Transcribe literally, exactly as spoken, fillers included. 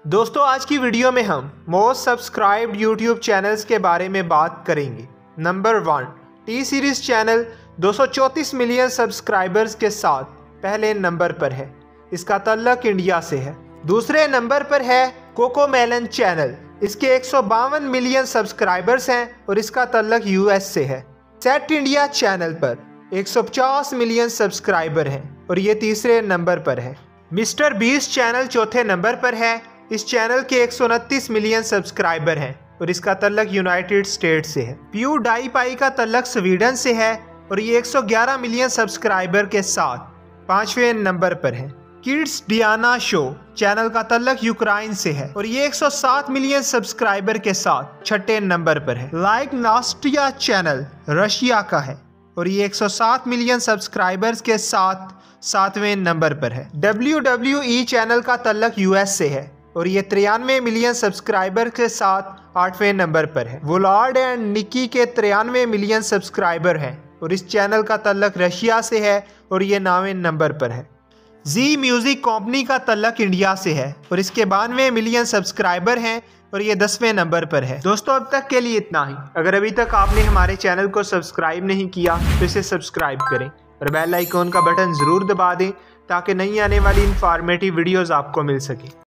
दोस्तों आज की वीडियो में हम मोस्ट सब्सक्राइब्ड यूट्यूब चैनल्स के बारे में बात करेंगे। Number one, T Series channel दो सौ चौंतीस मिलियन सब्सक्राइबर्स के साथ पहले नंबर पर है। इसका ताल्लुक इंडिया से है। दूसरे नंबर पर है कोकोमेलन चैनल। इसके एक सौ बावन मिलियन सब्सक्राइबर्स हैं और इसका ताल्लुक यूएस से है। सेट इंडिया चैनल पर एक सौ पचास मिलियन सब्सक्राइबर हैं और ये तीसरे नंबर पर है। मिस्टर बीस्ट चैनल चौथे नंबर पर है। इस चैनल के एक सौ उनतीस मिलियन सब्सक्राइबर हैं और इसका ताल्लुक यूनाइटेड स्टेट से है। प्यू डाई पाई का ताल्लुक स्वीडन से है और ये एक सौ ग्यारह मिलियन सब्सक्राइबर के साथ पांचवें नंबर पर है। किड्स डियाना शो चैनल का ताल्लुक यूक्रेन से है और ये एक सौ सात मिलियन सब्सक्राइबर के साथ छठे नंबर पर है। लाइक नास्टिया चैनल रशिया का है और ये एक सौ सात मिलियन सब्सक्राइबर्स के साथ सातवें नंबर पर है। डब्ल्यू डब्ल्यू ई चैनल का ताल्लुक यूएस से है और ये तिरानवे मिलियन सब्सक्राइबर के साथ आठवें नंबर पर है। वुलार्ड एंड निकी के तिरानवे मिलियन सब्सक्राइबर हैं और इस चैनल का ताल्लुक रशिया से है और ये नौवें नंबर पर है। जी म्यूजिक कंपनी का ताल्लुक इंडिया से है और इसके बानवे मिलियन सब्सक्राइबर हैं और ये दसवें नंबर पर है। दोस्तों अब तक के लिए इतना ही। अगर अभी तक आपने हमारे चैनल को सब्सक्राइब नहीं किया तो इसे सब्सक्राइब करें और बेल आइकॉन का बटन ज़रूर दबा दें ताकि नई आने वाली इंफॉर्मेटिव वीडियोज़ आपको मिल सके।